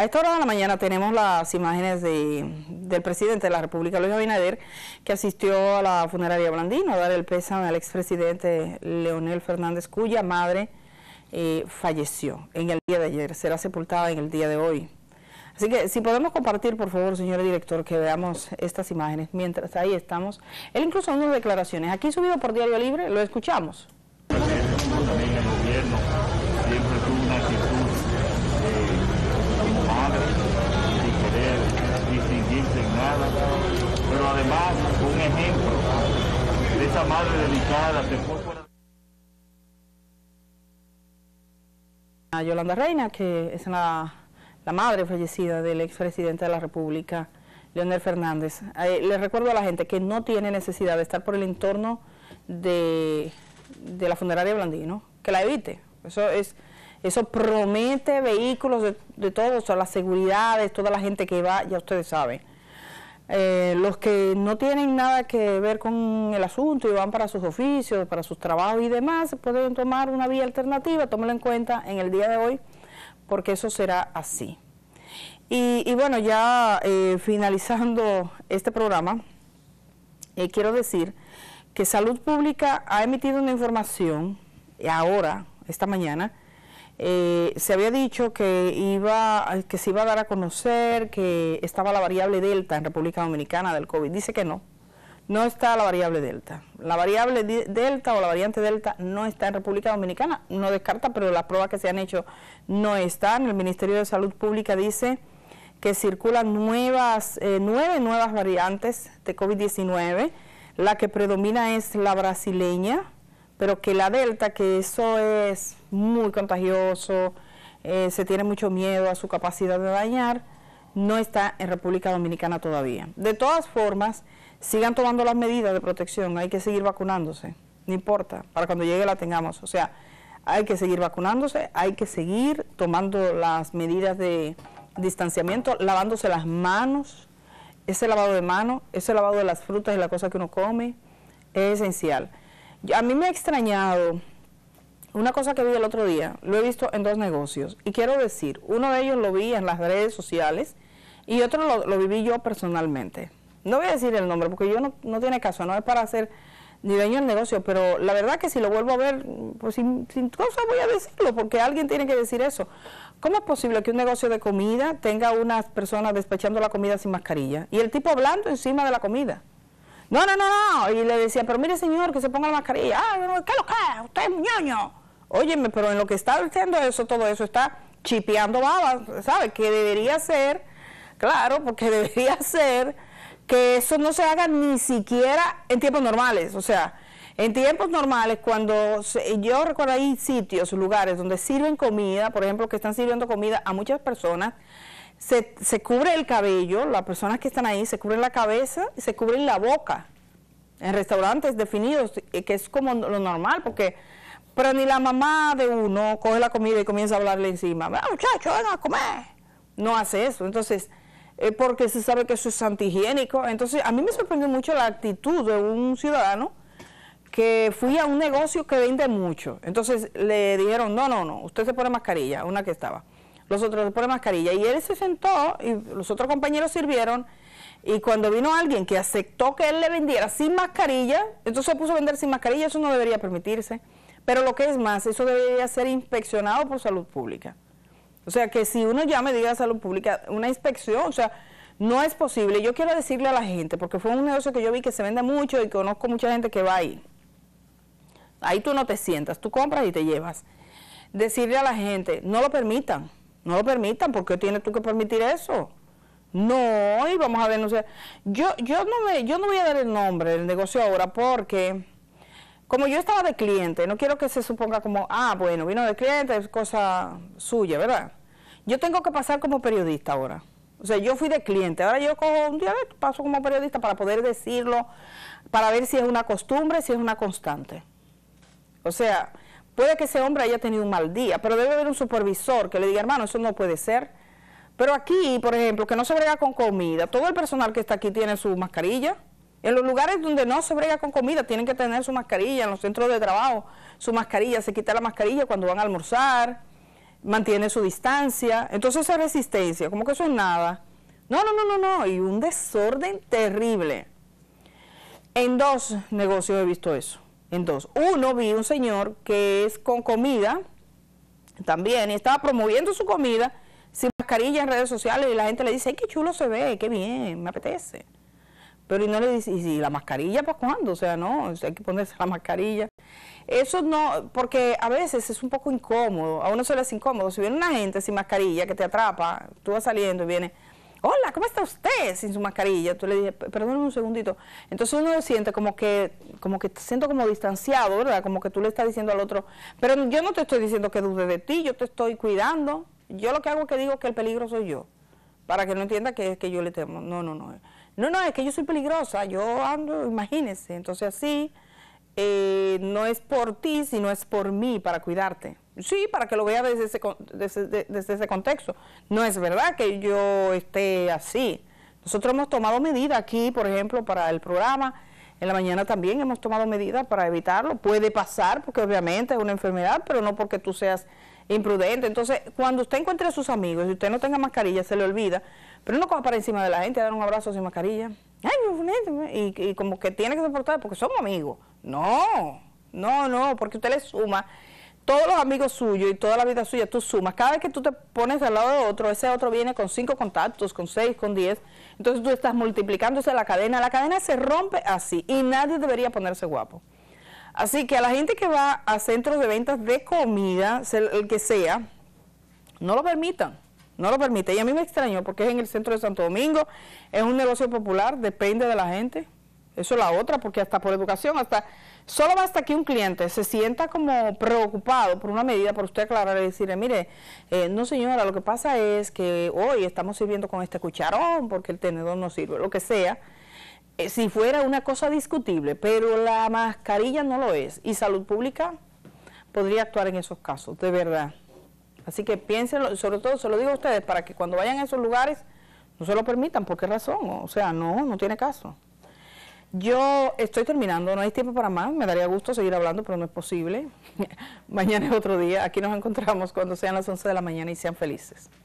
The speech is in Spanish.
esta hora de la mañana tenemos las imágenes del presidente de la República, Luis Abinader, que asistió a la funeraria Blandino a dar el pésame al expresidente Leonel Fernández, cuya madre falleció en el día de ayer, será sepultada en el día de hoy. Así que si podemos compartir, por favor, señor director, que veamos estas imágenes. Mientras ahí estamos, él incluso unas declaraciones, aquí subido por Diario Libre, lo escuchamos. También el gobierno siempre tuvo una actitud como madre, sin querer distinguirse en nada, pero además un ejemplo de esa madre dedicada que fue fuera. A Yolanda Reina, que es la madre fallecida del expresidente de la República, Leonel Fernández. Les recuerdo a la gente que no tiene necesidad de estar por el entorno de la funeraria Blandino, que la evite. Eso promete vehículos de todos, o sea, las seguridades, toda la gente que va, ya ustedes saben. Los que no tienen nada que ver con el asunto y van para sus oficios, para sus trabajos y demás, pueden tomar una vía alternativa, tómenlo en cuenta en el día de hoy, porque eso será así. Y bueno, ya finalizando este programa, quiero decir que Salud Pública ha emitido una información, ahora, esta mañana, se había dicho que se iba a dar a conocer que estaba la variable Delta en República Dominicana del COVID. Dice que no está la variable Delta. La variable Delta o la variante Delta no está en República Dominicana, no descarta, pero las pruebas que se han hecho no están. El Ministerio de Salud Pública dice que circulan 9 nuevas variantes de COVID-19, la que predomina es la brasileña, pero que la Delta, que eso es muy contagioso, se tiene mucho miedo a su capacidad de dañar, no está en República Dominicana todavía. De todas formas, sigan tomando las medidas de protección, hay que seguir vacunándose, no importa, para cuando llegue la tengamos. O sea, hay que seguir vacunándose, hay que seguir tomando las medidas de distanciamiento, lavándose las manos, ese lavado de manos, ese lavado de las frutas y las cosas que uno come, es esencial. A mí me ha extrañado una cosa que vi el otro día, lo he visto en 2 negocios, y quiero decir, uno de ellos lo vi en las redes sociales y otro lo viví yo personalmente. No voy a decir el nombre porque yo no tiene caso, no es para hacer ni daño al negocio, pero la verdad que si lo vuelvo a ver, pues sin cosa voy a decirlo, porque alguien tiene que decir eso. ¿Cómo es posible que un negocio de comida tenga unas personas despachando la comida sin mascarilla y el tipo hablando encima de la comida? No, y le decía, pero mire señor, que se ponga la mascarilla. ¿Qué es lo que? Usted es un ñoño. Óyeme, pero en lo que está haciendo eso, todo eso está chipeando babas, ¿sabe? Que debería ser, claro, porque debería ser que eso no se haga ni siquiera en tiempos normales. O sea, en tiempos normales, cuando yo recuerdo hay sitios, lugares donde sirven comida, por ejemplo, que están sirviendo comida a muchas personas, se cubre el cabello, las personas que están ahí se cubren la cabeza y se cubren la boca, en restaurantes definidos, que es como lo normal, pero ni la mamá de uno coge la comida y comienza a hablarle encima, muchachos, vengan a comer, no hace eso. Entonces, porque se sabe que eso es antihigiénico. Entonces, a mí me sorprendió mucho la actitud de un ciudadano que fui a un negocio que vende mucho, entonces le dijeron, no, usted se pone mascarilla, una que estaba. Los otros se ponen mascarilla, y él se sentó y los otros compañeros sirvieron, y cuando vino alguien que aceptó que él le vendiera sin mascarilla, entonces se puso a vender sin mascarilla. Eso no debería permitirse, pero lo que es más, eso debería ser inspeccionado por Salud Pública. O sea, que si uno llama y diga a Salud Pública, una inspección, o sea, no es posible. Yo quiero decirle a la gente, porque fue un negocio que yo vi que se vende mucho y conozco mucha gente que va ahí. Ahí tú no te sientas, tú compras y te llevas. Decirle a la gente, no lo permitan, ¿por qué tienes tú que permitir eso? No, y vamos a denunciar. Yo no voy a dar el nombre del negocio ahora, porque como yo estaba de cliente, no quiero que se suponga como, bueno, vino de cliente, es cosa suya, ¿verdad? Yo tengo que pasar como periodista ahora. O sea, yo fui de cliente, ahora yo cojo un día de esto, paso como periodista para poder decirlo, para ver si es una costumbre, si es una constante. O sea, puede que ese hombre haya tenido un mal día, pero debe haber un supervisor que le diga, hermano, eso no puede ser. Pero aquí, por ejemplo, que no se brega con comida, todo el personal que está aquí tiene su mascarilla. En los lugares donde no se brega con comida tienen que tener su mascarilla, en los centros de trabajo, su mascarilla, se quita la mascarilla cuando van a almorzar. mantiene su distancia, entonces esa resistencia, como que eso es nada. No, y un desorden terrible. En 2 negocios he visto eso, en 2. Uno, vi un señor que es con comida también, y estaba promoviendo su comida sin mascarilla en redes sociales, y la gente le dice, ay, qué chulo se ve, qué bien, me apetece. Pero y no le dice, ¿y la mascarilla para cuándo? O sea, no, hay que ponerse la mascarilla. Eso no, porque a veces es un poco incómodo, a uno se le hace incómodo. Si viene una gente sin mascarilla que te atrapa, tú vas saliendo y viene, hola, ¿cómo está usted sin su mascarilla? Tú le dices, perdóname un segundito. Entonces uno siente como que te siento como distanciado, ¿verdad? Como que tú le estás diciendo al otro, pero yo no te estoy diciendo que dude de ti, yo te estoy cuidando. Yo lo que hago es que digo que el peligro soy yo, para que no entienda que es que yo le temo. No, es que yo soy peligrosa, yo ando, imagínese. Entonces así, no es por ti, sino es por mí, para cuidarte. Sí, para que lo vea desde ese contexto. No es verdad que yo esté así. Nosotros hemos tomado medidas aquí, por ejemplo, para el programa. En la mañana también hemos tomado medidas para evitarlo. Puede pasar, porque obviamente es una enfermedad, pero no porque tú seas imprudente. Entonces, cuando usted encuentre a sus amigos y usted no tenga mascarilla, se le olvida, pero no coja para encima de la gente a dar un abrazo sin mascarilla. Ay, y como que tiene que soportar porque somos amigos. No, porque usted le suma todos los amigos suyos y toda la vida suya, tú sumas. Cada vez que tú te pones al lado de otro, ese otro viene con 5 contactos, con 6, con 10. Entonces tú estás multiplicándose la cadena se rompe así y nadie debería ponerse guapo. Así que a la gente que va a centros de ventas de comida, el que sea, no lo permitan. Y a mí me extrañó porque es en el centro de Santo Domingo, es un negocio popular, depende de la gente. Eso es la otra, porque hasta por educación, solo basta que un cliente se sienta como preocupado por una medida, por usted aclarar y decirle, mire, no señora, lo que pasa es que hoy estamos sirviendo con este cucharón porque el tenedor no sirve, lo que sea. Si fuera una cosa discutible, pero la mascarilla no lo es, y Salud Pública podría actuar en esos casos, de verdad. Así que piénsenlo, sobre todo se lo digo a ustedes, para que cuando vayan a esos lugares no se lo permitan. ¿Por qué razón? O sea, no tiene caso. Yo estoy terminando, no hay tiempo para más, me daría gusto seguir hablando, pero no es posible. Mañana es otro día, aquí nos encontramos cuando sean las 11 de la mañana y sean felices.